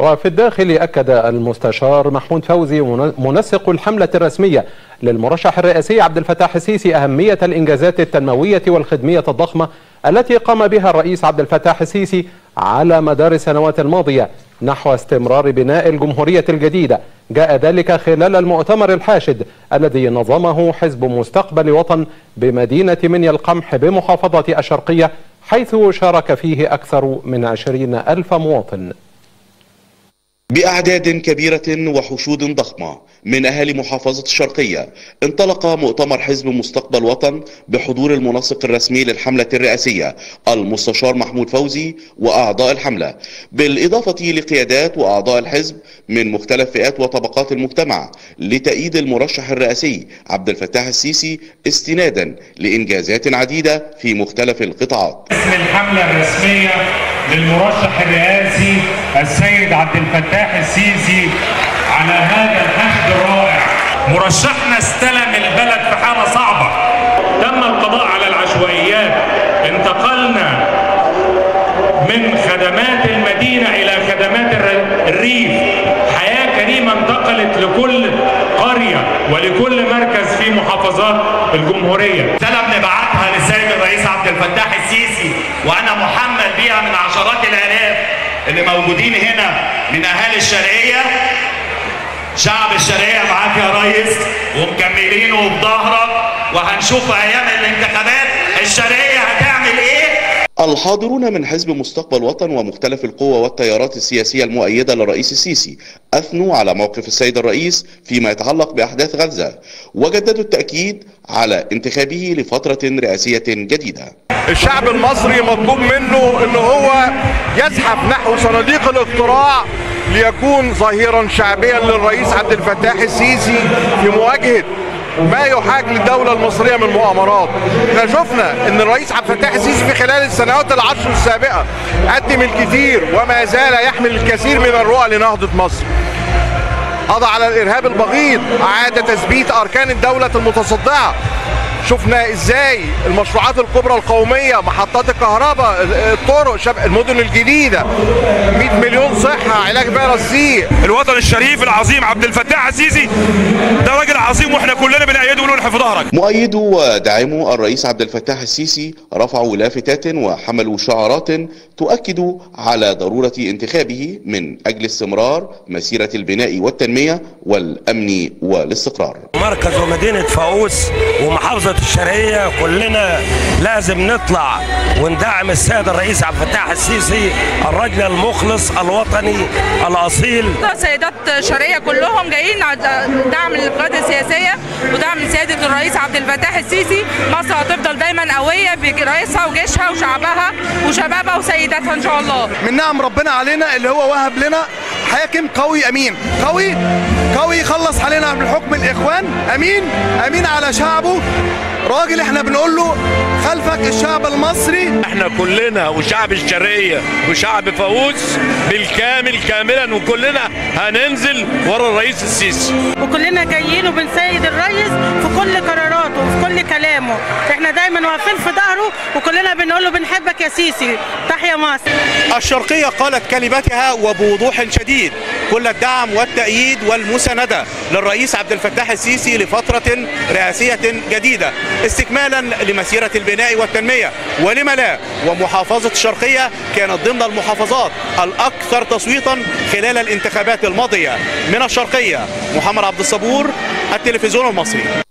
وفي الداخل أكد المستشار محمود فوزي منسق الحملة الرسمية للمرشح الرئاسي عبد الفتاح السيسي أهمية الإنجازات التنموية والخدمية الضخمة التي قام بها الرئيس عبد الفتاح السيسي على مدار السنوات الماضية نحو استمرار بناء الجمهورية الجديدة. جاء ذلك خلال المؤتمر الحاشد الذي نظمه حزب مستقبل وطن بمدينة منيا القمح بمحافظة الشرقية، حيث شارك فيه أكثر من 20,000 مواطن. بأعداد كبيرة وحشود ضخمة من أهالي محافظة الشرقية انطلق مؤتمر حزب مستقبل وطن بحضور المنسق الرسمي للحملة الرئاسية المستشار محمود فوزي وأعضاء الحملة، بالإضافة لقيادات وأعضاء الحزب من مختلف فئات وطبقات المجتمع لتأييد المرشح الرئاسي عبد الفتاح السيسي استنادا لإنجازات عديدة في مختلف القطاعات. اسم الحملة الرسمية للمرشح الرئاسي السيد عبد الفتاح السيسي على هذا الحشد الرائع. مرشحنا استلم البلد في حالة صعبة، تم القضاء على العشوائيات، انتقلنا من خدمات المدينة إلى خدمات الريف، حياة كريمة انتقلت لكل قرية ولكل مركز في محافظات الجمهورية. رسالة بنبعتها للسيد الرئيس عبد الفتاح السيسي وأنا محمل بيها من عشرات الآلاف اللي موجودين هنا من أهالي الشرقية. شعب الشرقية معاك يا ريس ومكملين وبظهرك، وهنشوف أيام الانتخابات الشرقية هتعمل إيه. الحاضرون من حزب مستقبل وطن ومختلف القوى والتيارات السياسية المؤيدة للرئيس السيسي أثنوا على موقف السيد الرئيس فيما يتعلق بأحداث غزة، وجددوا التأكيد على انتخابه لفترة رئاسية جديدة. الشعب المصري مطلوب منه أنه هو يزحف نحو صناديق الاقتراع ليكون ظهيرا شعبيا للرئيس عبد الفتاح السيسي في مواجهة ما يحاك للدولة المصرية من مؤامرات. احنا شفنا ان الرئيس عبد الفتاح السيسي في خلال السنوات العشر السابقة قدم الكثير وما زال يحمل الكثير من الرؤى لنهضة مصر. قضى على الارهاب البغيض، اعاد تثبيت اركان الدولة المتصدعة. شفنا ازاي المشروعات الكبرى القوميه، محطات الكهرباء، الطرق، المدن الجديده، 100 مليون صحه، علاج فيروس سي. الوطن الشريف العظيم عبد الفتاح السيسي ده راجل عظيم واحنا كلنا بنأيده ونقول في ظهرك. مؤيدو وداعمو الرئيس عبد الفتاح السيسي رفعوا لافتات وحملوا شعارات تؤكد على ضروره انتخابه من اجل استمرار مسيره البناء والتنميه والامن والاستقرار. مركز ومدينه فاقوس ومحافظه الشرقية كلنا لازم نطلع وندعم السيد الرئيس عبد الفتاح السيسي، الرجل المخلص الوطني الأصيل. سيدات الشرقية كلهم جايين دعم القيادة السياسية ودعم سيادة الرئيس عبد الفتاح السيسي. مصر هتفضل دايما قوية برئيسها وجيشها وشعبها وشبابها وسيداتها إن شاء الله. من نعم ربنا علينا اللي هو وهب لنا حاكم قوي أمين، قوي يخلص علينا من حكم الإخوان، أمين على شعبه، راجل احنا بنقول له خلفك الشعب المصري. احنا كلنا وشعب الشرقية وشعب فاقوس بالكامل كاملا، وكلنا هننزل ورا الرئيس السيسي، وكلنا جايين وبنسايد الرئيس في كل قراراته وفي كل كلامه. احنا دايما واقفين في ظهره وكلنا بنقول له بنحبك يا سيسي، تحيا مصر. الشرقية قالت كلماتها وبوضوح شديد، كل الدعم والتأييد والمساندة للرئيس عبد الفتاح السيسي لفترة رئاسية جديدة استكمالا لمسيرة البناء والتنمية، ولما لا، ومحافظة الشرقية كانت ضمن المحافظات الأكثر تصويتا خلال الانتخابات الماضية. من الشرقية محمد عبد الصبور، التلفزيون المصري.